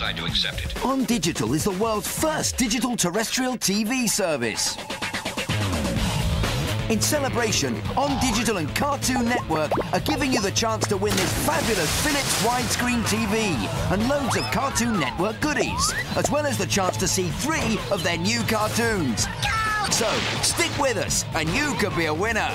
decide to accept it. On Digital is the world's first digital terrestrial TV service. In celebration, On Digital and Cartoon Network are giving you the chance to win this fabulous Philips widescreen TV and loads of Cartoon Network goodies, as well as the chance to see 3 of their new cartoons. So, stick with us and you could be a winner.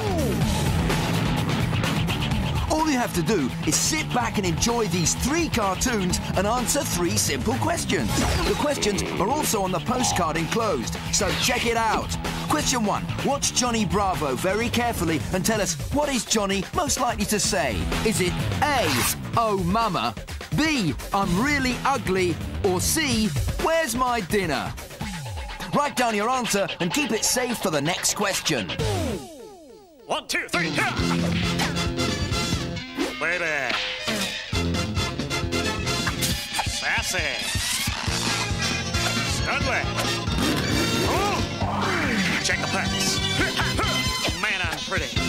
All you have to do is sit back and enjoy these 3 cartoons and answer 3 simple questions. The questions are also on the postcard enclosed, so check it out. Question 1. Watch Johnny Bravo very carefully and tell us, what is Johnny most likely to say? Is it A, oh mama, B, I'm really ugly, or C, where's my dinner? Write down your answer and keep it safe for the next question. 1, 2, 3, yeah! Baby. Sassy. Studley. Oh! Check the packs. Man, I'm pretty.